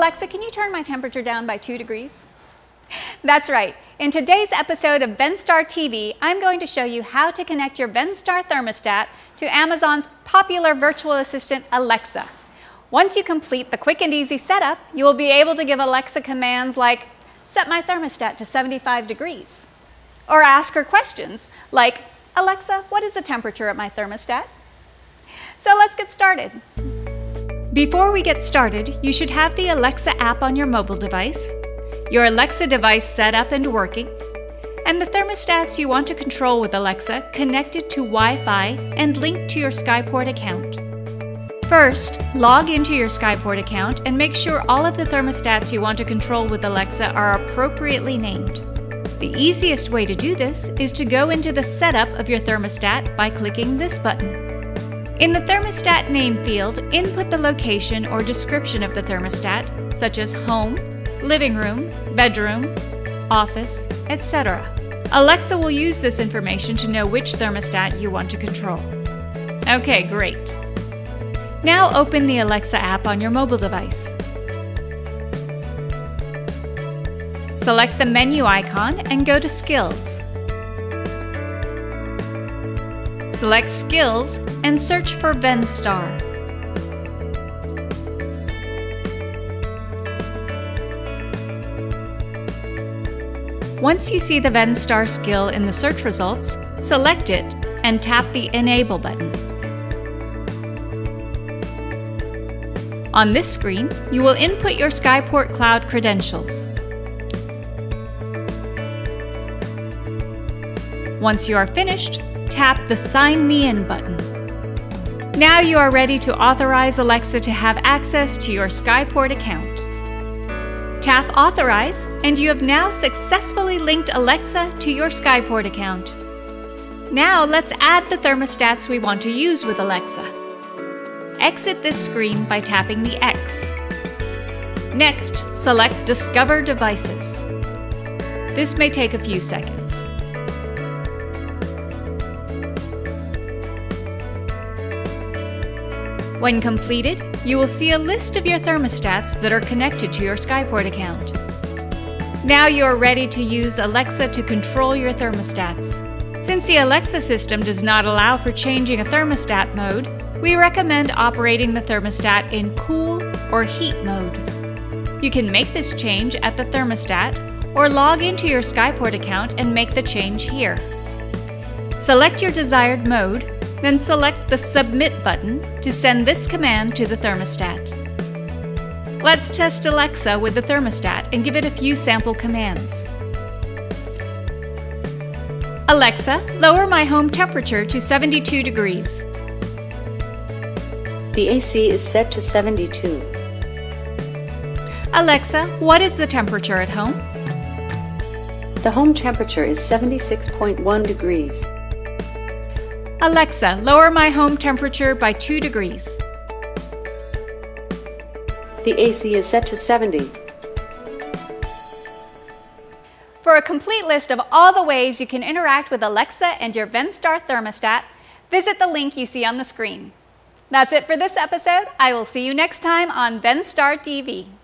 Alexa, can you turn my temperature down by 2 degrees? That's right. In today's episode of Venstar TV, I'm going to show you how to connect your Venstar thermostat to Amazon's popular virtual assistant, Alexa. Once you complete the quick and easy setup, you will be able to give Alexa commands like, set my thermostat to 75 degrees. Or ask her questions like, Alexa, what is the temperature at my thermostat? So let's get started. Before we get started, you should have the Alexa app on your mobile device, your Alexa device set up and working, and the thermostats you want to control with Alexa connected to Wi-Fi and linked to your Skyport account. First, log into your Skyport account and make sure all of the thermostats you want to control with Alexa are appropriately named. The easiest way to do this is to go into the setup of your thermostat by clicking this button. In the thermostat name field, input the location or description of the thermostat, such as home, living room, bedroom, office, etc. Alexa will use this information to know which thermostat you want to control. Okay, great. Now open the Alexa app on your mobile device. Select the menu icon and go to Skills. Select Skills and search for Venstar. Once you see the Venstar skill in the search results, select it and tap the Enable button. On this screen, you will input your Skyport Cloud credentials. Once you are finished, tap the Sign Me In button. Now you are ready to authorize Alexa to have access to your Skyport account. Tap Authorize, and you have now successfully linked Alexa to your Skyport account. Now let's add the thermostats we want to use with Alexa. Exit this screen by tapping the X. Next, select Discover Devices. This may take a few seconds. When completed, you will see a list of your thermostats that are connected to your Skyport account. Now you are ready to use Alexa to control your thermostats. Since the Alexa system does not allow for changing a thermostat mode, we recommend operating the thermostat in cool or heat mode. You can make this change at the thermostat or log into your Skyport account and make the change here. Select your desired mode, then select the Submit button to send this command to the thermostat. Let's test Alexa with the thermostat and give it a few sample commands. Alexa, lower my home temperature to 72 degrees. The AC is set to 72. Alexa, what is the temperature at home? The home temperature is 76.1 degrees. Alexa, lower my home temperature by 2 degrees. The AC is set to 70. For a complete list of all the ways you can interact with Alexa and your Venstar thermostat, visit the link you see on the screen. That's it for this episode. I will see you next time on Venstar TV.